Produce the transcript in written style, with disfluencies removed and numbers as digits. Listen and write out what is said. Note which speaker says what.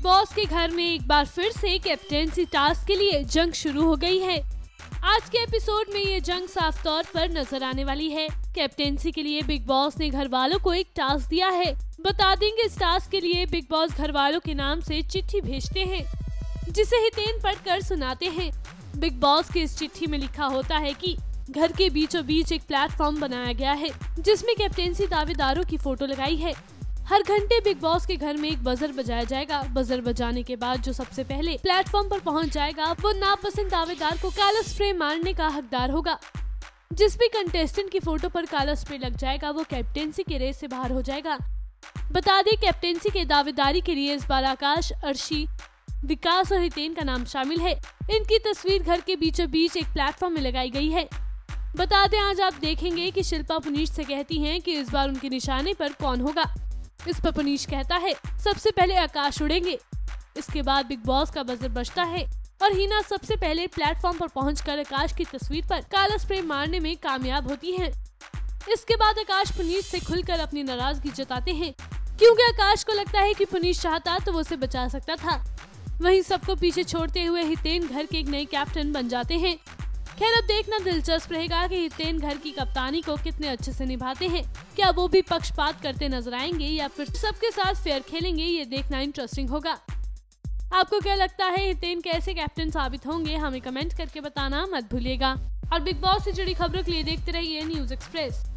Speaker 1: Boss के घर में एक बार फिर से कैप्टेंसी टास्क के लिए जंग शुरू हो गई है। आज के एपिसोड में ये जंग साफ तौर पर नजर आने वाली है। कैप्टेंसी के लिए बिग बॉस ने घर वालों को एक टास्क दिया है। बता देंगे इस टास्क के लिए बिग बॉस घर वालों के नाम से चिट्ठी भेजते हैं, जिसे हितेन पढ़कर सुनाते हैं। बिग बॉस की इस चिट्ठी में लिखा होता है कि घर के बीचों बीच एक प्लेटफॉर्म बनाया गया है, जिसमें कैप्टेंसी दावेदारों की फोटो लगाई है। हर घंटे बिग बॉस के घर में एक बजर बजाया जाएगा। बजर बजाने के बाद जो सबसे पहले प्लेटफॉर्म पर पहुंच जाएगा वो नापसंद दावेदार को काला स्प्रे मारने का हकदार होगा। जिस भी कंटेस्टेंट की फोटो पर काला स्प्रे लग जाएगा वो कैप्टेंसी के रेस से बाहर हो जाएगा। बता दें कैप्टेंसी के दावेदारी के लिए इस बार आकाश, अर्शी, विकास और हितेन का नाम शामिल है। इनकी तस्वीर घर के बीचों बीच एक प्लेटफॉर्म में लगाई गई है। बता दें आज आप देखेंगे कि शिल्पा पुनीश से कहती हैं कि इस बार उनके निशाने पर कौन होगा। इस पर पुनीश कहता है सबसे पहले आकाश उड़ेंगे। इसके बाद बिग बॉस का बजर बजता है और हिना सबसे पहले प्लेटफॉर्म पर पहुंचकर आकाश की तस्वीर पर काला स्प्रे मारने में कामयाब होती है। इसके बाद आकाश पुनीश से खुलकर अपनी नाराजगी जताते हैं, क्योंकि आकाश को लगता है कि पुनीश चाहता तो वो उसे बचा सकता था। वहीं सबको पीछे छोड़ते हुए हितेन घर के एक नए कैप्टन बन जाते हैं। खैर अब देखना दिलचस्प रहेगा कि हितेन घर की कप्तानी को कितने अच्छे से निभाते हैं। क्या वो भी पक्षपात करते नजर आएंगे या फिर सबके साथ फेयर खेलेंगे, ये देखना इंटरेस्टिंग होगा। आपको क्या लगता है हितेन कैसे कैप्टन साबित होंगे, हमें कमेंट करके बताना मत भूलिएगा। और बिग बॉस से जुड़ी खबरों के लिए देखते रहिए न्यूज़ एक्सप्रेस।